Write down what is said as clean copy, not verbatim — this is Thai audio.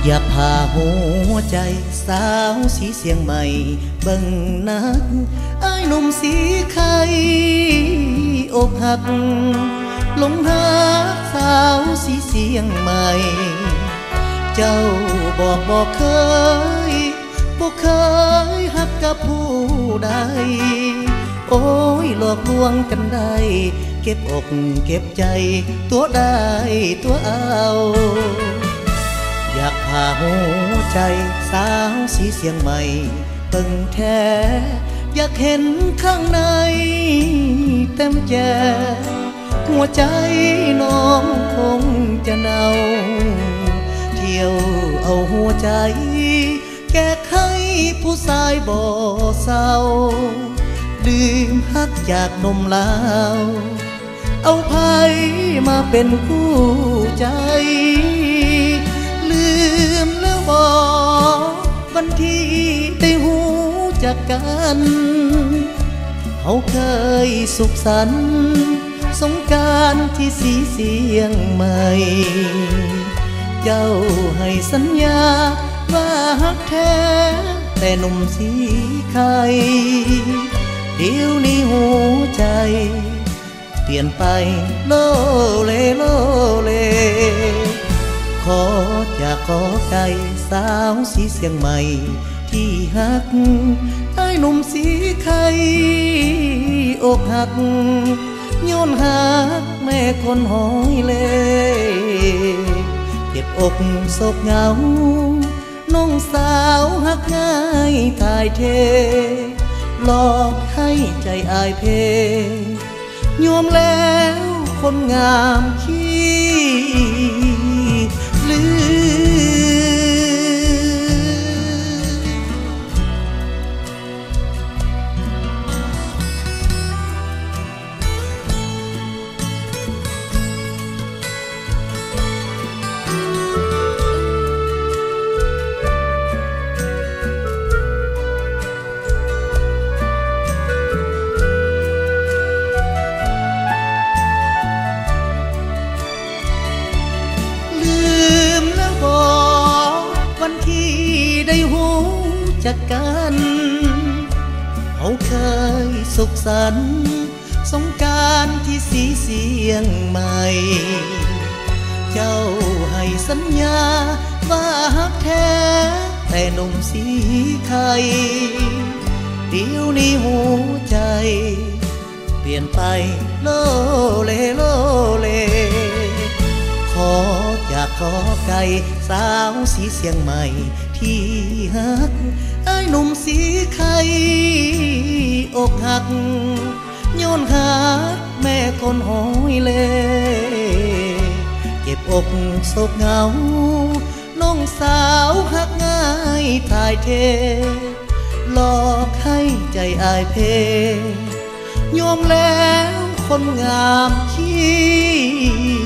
อยากพาหัวใจสาวสีเสียงใหม่เบิ่งนักไอ้หนุ่มสีไข่อกหักหลงหาสาวสีเสียงใหม่เจ้าบอกเคยหักกับผู้ใดโอ้ยหลอกลวงกันได้เก็บอกเก็บใจตัวได้ตัวเอาอยากพาหัวใจสาวสีเสียงใหม่เบิ่งแท้อยากเห็นข้างในเต็มแจ่หัวใจน้องคงจะเนาเที่ยวเอาหัวใจแก้ไขผู้ชายบ่เศร้าดื่มฮักจากนมลาวเอาไผมาเป็นคู่ใจลืมแล้วบอกวันที่ได้หูจากกันเขาเคยสุขสันต์สงกรานต์ที่สีเสียงใหม่เจ้าให้สัญญาว่าฮักแท้แต่หนุ่มสีไข่เดี๋ยวนี้หัวใจเปลี่ยนไปโลเลโลเลขอจากขอไก่สาวสีเสียงใหม่ที่ฮักไอ้หนุ่มสีไข่อกหักย้อนหักแม่คนหอยเล่เก็บอกโศกเหงาน้องสาวหักง่ายทายเทหลอกให้ใจอายเพยอมแล้วคนงามขี้ลืจากกันเขาเคยสุขสันต์สงกรานต์ที่สีเสียงใหม่เจ้าให้สัญญาว่าฮักแท้แต่หนุ่มสีไข่เดี๋ยวนี้หัวใจเปลี่ยนไปโลเลโลเลขอจากขอไก่สาวสีเสียงใหม่ที่ฮักไอ้หนุ่มสีไข่อกหักย้อนหักแม่คนหอยเล่เก็บอกโศกเหงาน้องสาวหักง่ายทายเทหลอกให้ใจอายเพยอมแล้วคนงามขี้